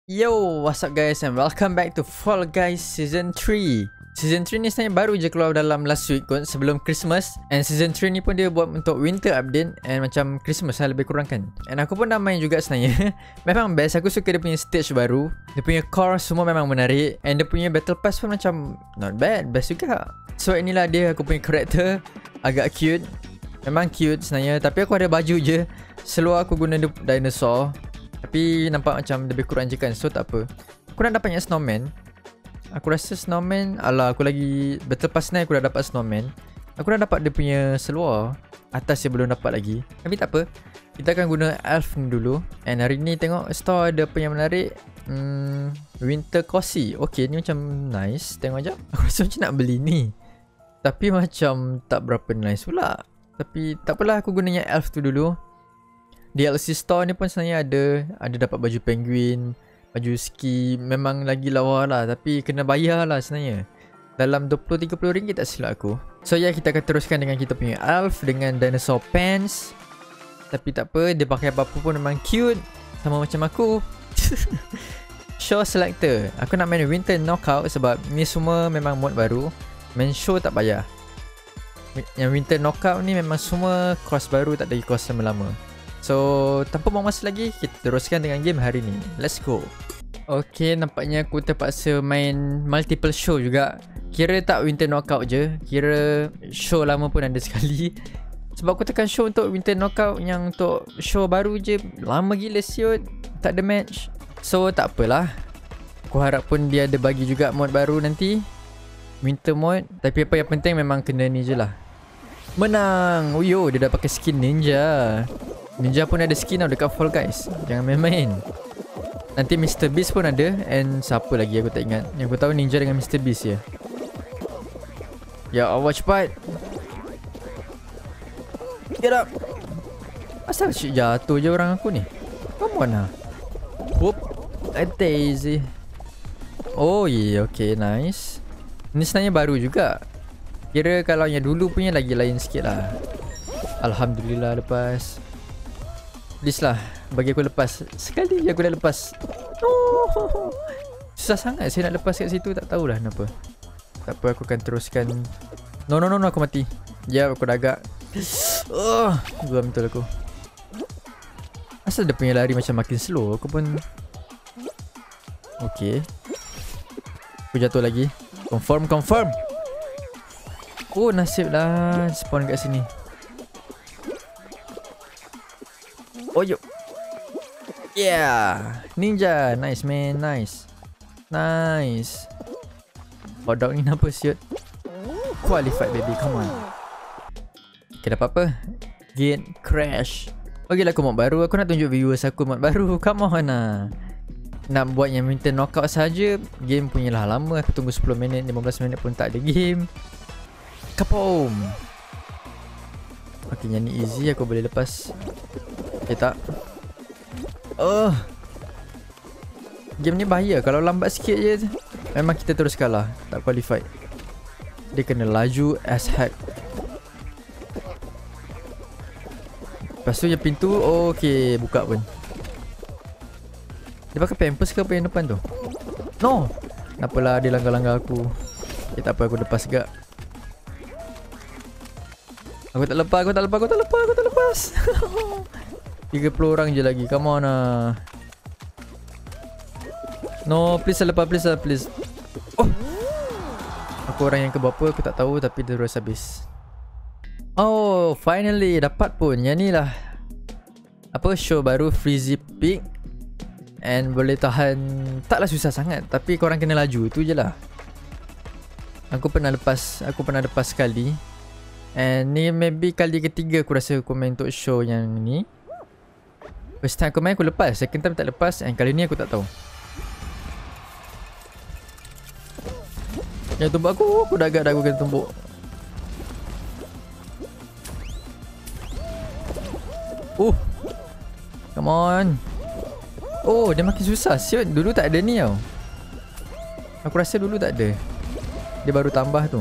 Yo, what's up guys and welcome back to Fall Guys Season 3. Season 3 ni sebenarnya baru je keluar dalam last week kot, sebelum Christmas. And Season 3 ni pun dia buat untuk winter update and macam Christmas lah lebih kurang kan. And aku pun dah main juga sebenarnya. Memang best, aku suka dia punya stage baru. Dia punya core semua memang menarik. And dia punya battle pass pun macam not bad, best juga. So inilah dia aku punya character. Agak cute. Memang cute sebenarnya, tapi aku ada baju je. Seluar aku guna dinosaur. Tapi nampak macam lebih kurang je kan. So tak apa. Aku nak dapatnya snowman. Aku rasa snowman, alah aku lagi battle pass ni aku dah dapat snowman. Aku dah dapat dia punya seluar. Atas dia belum dapat lagi. Tapi tak apa, kita akan guna elf ni dulu. And hari ni tengok store ada apa yang menarik. Winter cozy. Okay, ni macam nice. Tengok sekejap. Aku rasa macam nak beli ni, tapi macam tak berapa nice pula. Tapi tak apalah, aku gunanya elf tu dulu. DLC store ni pun sebenarnya ada dapat baju penguin, baju ski. Memang lagi lawa lah, tapi kena bayar lah sebenarnya. Dalam 20-30 ringgit tak silap aku. So ya, kita akan teruskan dengan kita punya elf dengan dinosaur pants. Tapi tak apa, dia pakai apa-apa pun memang cute. Sama macam aku. Show selector, aku nak main winter knockout sebab ni semua memang mod baru. Main show tak payah. Yang winter knockout ni memang semua course baru, tak ada course lama-lama. So, tanpa buang masa lagi, kita teruskan dengan game hari ni. Let's go. Okay, nampaknya aku terpaksa main multiple show juga. Kira tak winter knockout je, kira show lama pun ada sekali. Sebab aku tekan show untuk winter knockout, yang untuk show baru je lama gila siut, tak ada match. So, tak apalah. Aku harap pun dia ada bagi juga mod baru nanti, winter mod. Tapi apa yang penting memang kena ni je lah. Menang. Oh yo, dia dah pakai skin ninja. Ninja pun ada skin tau dekat Fall Guys. Jangan main-main. Nanti Mr. Beast pun ada. And siapa lagi aku tak ingat. Yang aku tahu Ninja dengan Mr. Beast je. Ya Allah, cepat. Get up. Asal shit jatuh je orang aku ni. Come on lah. Whoop. A daisy. Oh yeah, okay, nice. Ni sebenarnya baru juga. Kira kalau yang dulu punya lagi lain sikit lah. Alhamdulillah lepas. Please lah, bagi aku lepas. Sekali je aku dah lepas. Oh, susah sangat saya nak lepas kat situ. Tak tahulah kenapa. Tak apa, aku akan teruskan. No, aku mati. Ya, aku dah agak geram betul aku. Asal dia punya lari macam makin slow. Aku pun okay. Aku jatuh lagi. Confirm. Oh, nasib lah spawn kat sini. Oh yo. Yeah. Ninja. Nice man. Nice. Hotdog ni kenapa siut? Qualified baby. Come on. Okay, dapat apa? Gate crash. Okay lah, aku mod baru. Aku nak tunjuk viewers aku mod baru. Come on lah. Nak buat yang winter knockout saja, game punya lah lama. Aku tunggu 10 minit 15 minit pun tak ada game. Kapom. Okay, yang ni easy. Aku boleh lepas. Okay tak. Game ni bahaya. Kalau lambat sikit je, memang kita terus kalah. Tak qualified. Dia kena laju as heck. Lepas tu yang pintu. Okay, buka pun. Dia pakai pampers ke apa yang depan tu? No. Kenapalah dia langgar-langgar aku. Okay, tak apa, aku lepas juga. Aku tak lepas. 30 orang je lagi. Come on lah. No, please lepas. Oh, aku orang yang ke berapa aku tak tahu, tapi dia terus habis. Oh, finally dapat pun. Yang ni lah apa, show baru fazyFiq. And boleh tahan. Taklah susah sangat, tapi korang kena laju. Tu je lah. Aku pernah lepas sekali. And ni maybe kali ketiga aku rasa aku main untuk show yang ni. First time aku main aku lepas, second time tak lepas. And kali ni aku tak tahu. Yang tumbuk aku dah agak dah aku kena tumbuk. Come on. Oh, dia makin susah siut. Dulu tak ada ni tau. Aku rasa dulu tak ada. Dia baru tambah tu.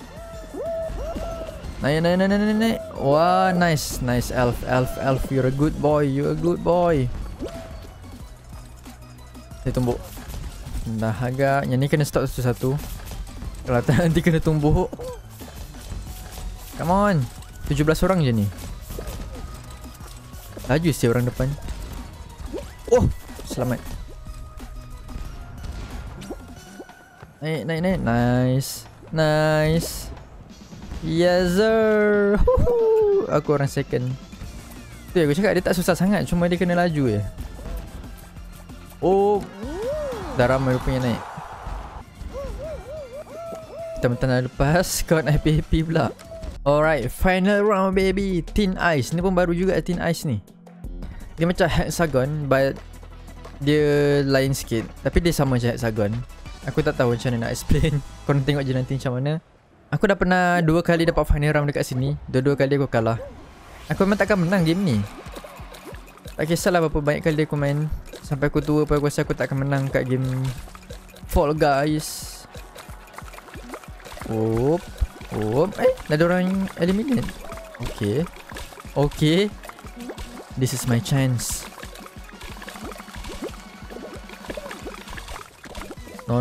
Naik. Wah, nice elf. You're a good boy. Saya tumbuk. Dah agak. Yang ni kena stop satu-satu. Kalau tak nanti kena tumbuk. Come on. 17 orang je ni. Laju sih orang depan. Oh, selamat. Naik, naik, naik. Nice. Nice. Yes sir. Aku orang second. Tu aku cakap dia tak susah sangat. Cuma dia kena laju je. Oh, dah ramai rupanya naik. Kita mentang dah lepas. Kau nak happy-happy pula. Alright, final round baby. Thin ice. Ni pun baru juga thin ice ni. Dia macam hexagon, but dia lain sikit. Tapi dia sama macam hexagon. Aku tak tahu macam mana nak explain. Korang tengok je nanti macam mana. Aku dah pernah 2 kali dapat final round dekat sini. Dua-dua kali aku kalah. Aku memang takkan menang game ni. Tak kisahlah berapa banyak kali aku main. Sampai aku tua pun aku rasa aku takkan menang kat game Fall Guys. Oh, dah ada orang eliminate. Okay. Okay. This is my chance. No.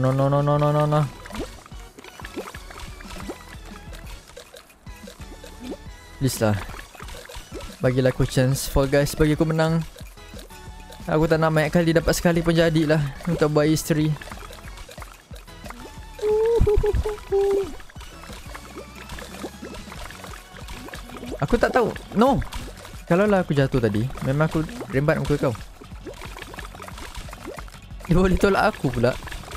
Please lah. Bagilah aku chance. Fall Guys, bagi aku menang. Aku tak nak banyak kali dapat sekali pun jadilah. Untuk buat history. Aku tak tahu. No. Kalau lah aku jatuh tadi, memang aku rembat muka kau. Dia boleh tolak aku pula.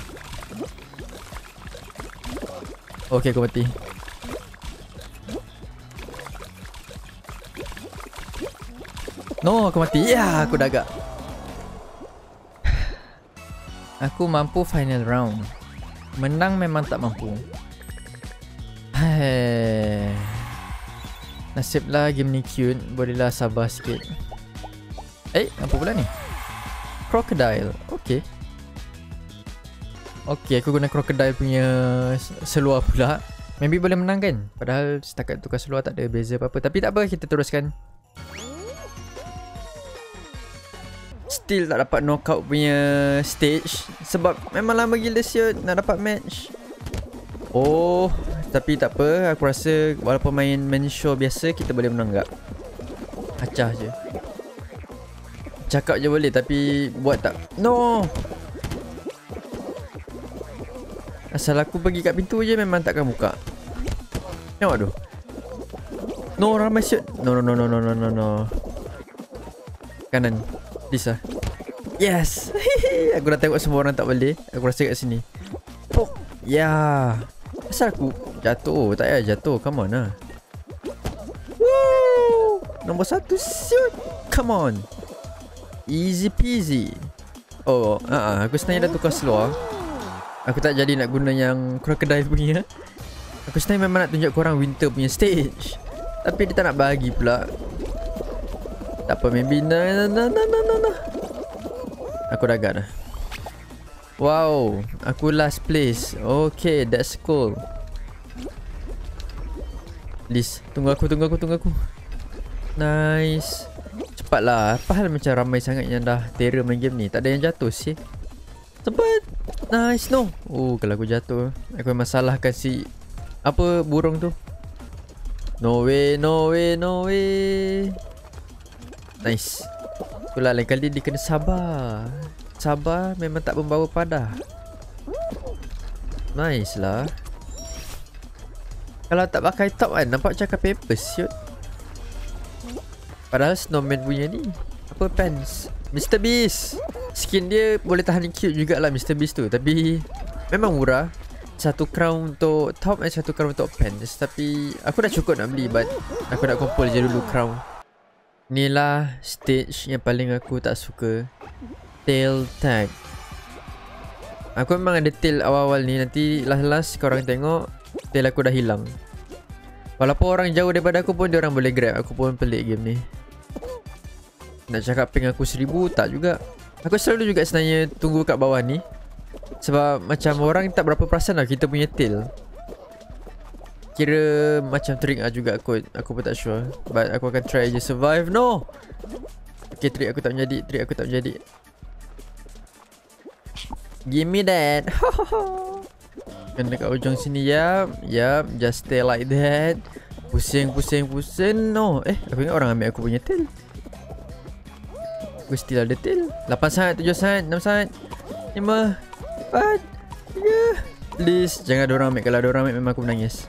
Okay, aku mati. No, aku mati. Ya, aku dah agak. Aku mampu final round. Menang memang tak mampu. Nasiblah game ni cute. Bolehlah sabar sikit. Apa pula ni? Crocodile. Okay. Okay, aku guna crocodile punya seluar pula. Maybe boleh menang kan? Padahal setakat tukar seluar tak ada beza apa-apa. Tapi tak apa, kita teruskan. Still tak dapat knockout punya stage. Sebab memang lama gila siut nak dapat match. Oh, tapi tak apa. Aku rasa walaupun main show biasa, kita boleh menang tak? Acah je. Cakap je boleh tapi buat tak. No. Asal aku pergi kat pintu je memang takkan buka. Tengok tu. No, ramai siut. No. Kanan. Please lah. Yes. Aku dah tengok semua orang tak boleh. Aku rasa kat sini. Pok. Ya. Asal aku jatuh? Tak payah jatuh. Come on lah. Woo. Nombor 1 shoot. Come on. Easy peasy. Oh, aku sebenarnya dah tukar seluar. Aku tak jadi nak guna yang crocodile punya. Aku sebenarnya memang nak tunjuk korang winter punya stage. Tapi dia tak nak bagi pula. Tak apa, maybe no. Aku dah agak dah. Wow, aku last place. Okay, that's cool. Please, tunggu aku. Nice. Cepatlah. Apa hal macam ramai sangat yang dah terror main game ni. Tak ada yang jatuh sih. Cepat. Nice, no. Oh, kalau aku jatuh, aku memang salahkan si apa burung tu. No way. Nice. Itulah lain kali dia kena sabar. Sabar memang tak membawa padah. Nice lah. Kalau tak pakai top kan, nampak macam paper siut. Padahal snowman punya ni apa pants Mr. Beast. Skin dia boleh tahan cute jugalah Mr. Beast tu. Tapi memang murah. Satu crown untuk top dan satu crown untuk pants. Tapi aku dah cukup nak beli, but aku nak kumpul je dulu crown. Inilah stage yang paling aku tak suka. Tail tag. Aku memang ada tail awal-awal ni. Nanti last korang tengok tail aku dah hilang. Walaupun orang jauh daripada aku pun dia orang boleh grab. Aku pun pelik game ni. Nak cakap ping aku 1000 tak juga. Aku selalu juga sebenarnya tunggu kat bawah ni. Sebab macam orang tak berapa perasan lah kita punya tail. Kira macam trick lah juga kot. Aku pun tak sure. But aku akan try je survive. No. Okay, trick aku tak menjadi. Give me that. Kan dekat ujung sini. Yup. Just stay like that. Pusing. No. Aku ingat orang ambil aku punya tail. Aku still ada tail. 8 saat, 7 saat, 6 saat, 5, 4, 3. Please, jangan ada orang ambil. Kalau ada orang ambil memang aku menangis.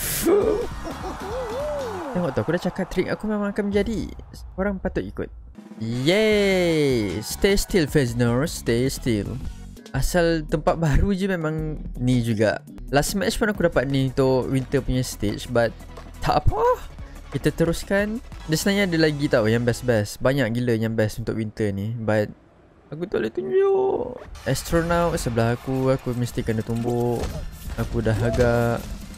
Tengok tu, aku dah cakap trik aku memang akan menjadi. Orang patut ikut. Yay. Stay still, Faznor. Stay still. Asal tempat baru je memang ni juga. Last match pun aku dapat ni untuk winter punya stage. But tak apa, kita teruskan. Dia sebenarnya ada lagi tau yang best-best. Banyak gila yang best untuk winter ni. But aku tak boleh tunjuk. Astronaut sebelah aku. Aku mesti kena tumbuk. Aku dah agak.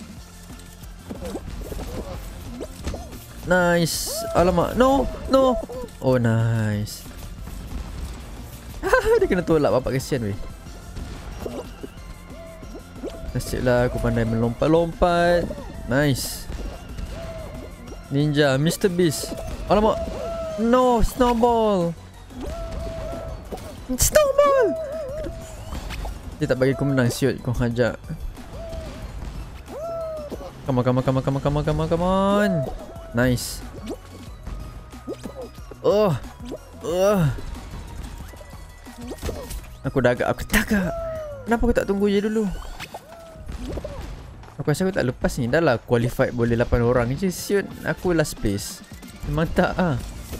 Nice. Alamak. No. Oh nice. Dia kena tolak. Bapak kesian weh. Nasib lah aku pandai melompat-lompat. Nice. Ninja Mr. Beast. Alamak. No. Snowball. Dia tak bagi aku menang. Siut kau hajak. Come on. Nice. Aku dah agak. Kenapa aku tak tunggu je dulu? Aku rasa aku tak lepas ni. Dah lah qualified boleh 8 orang je. Siut. Aku last place. Memang tak ah.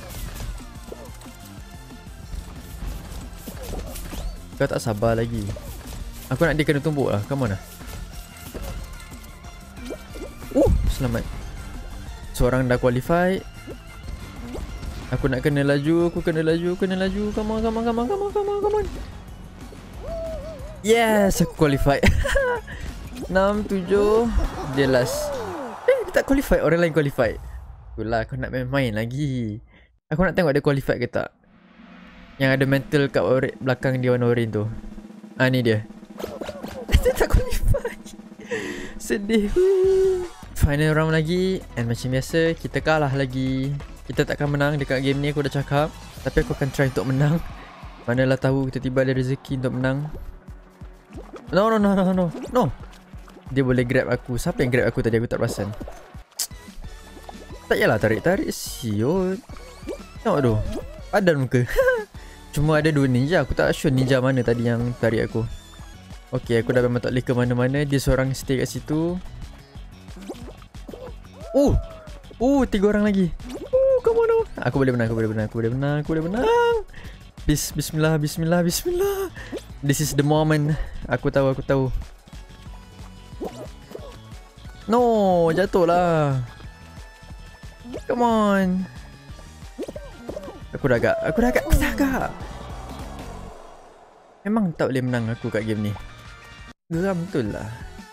Kau tak sabar lagi. Aku nak dia kena tumbuk lah. Come on lah. Selamat. Seorang dah qualify. Aku nak kena laju. Kena laju. Come on. Yes, aku qualify. 6, 7. Dia last. Dia tak qualify. Orang lain qualify. Itulah aku nak main lagi. Aku nak tengok dia qualify ke tak. Yang ada mental kat belakang dia warna orange tu. Ni dia. Dia tak qualify. Sedih. Final round lagi. And macam biasa, kita kalah lagi. Kita takkan menang dekat game ni, aku dah cakap. Tapi aku akan try untuk menang. Manalah tahu tiba-tiba ada rezeki untuk menang. No. Dia boleh grab aku. Siapa yang grab aku tadi? Aku tak perasan. Tak yalah tarik-tarik. Siut. Tengok tu. Padan muka. Cuma ada 2 ninja. Aku tak sure ninja mana tadi yang tarik aku. Okay, aku dah memang tak boleh ke mana-mana. Dia seorang stay kat situ. 3 orang lagi. Come on. Aku boleh menang. Bismillah. This is the moment. Aku tahu. No, jatuh lah. Come on. Aku dah agak. Memang tak boleh menang aku kat game ni. Geram betul lah.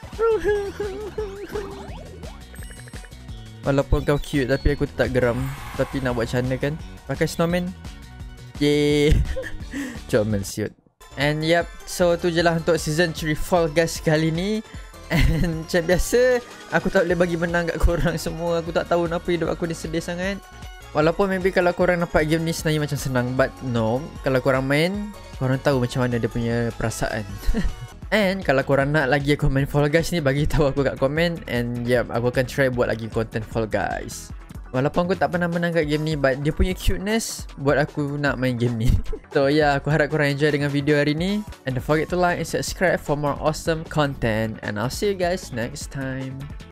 Walaupun kau cute tapi aku tak geram. Tapi nak buat macam mana kan? Pakai snowman. Yeay. Comel siut. And yep, so tu je lah untuk season 3 Fall Guys kali ni. And macam biasa, aku tak boleh bagi menang kat korang semua. Aku tak tahu kenapa hidup aku ni sedih sangat. Walaupun maybe kalau korang nampak game ni sebenarnya macam senang. But no, kalau korang main, korang tahu macam mana dia punya perasaan. And kalau korang nak lagi aku main Fall Guys ni, bagi tahu aku kat komen. And yep, aku akan try buat lagi content Fall Guys. Walaupun aku tak pernah menang kat game ni, but dia punya cuteness buat aku nak main game ni. So yeah, aku harap korang enjoy dengan video hari ni. And don't forget to like and subscribe for more awesome content. And I'll see you guys next time.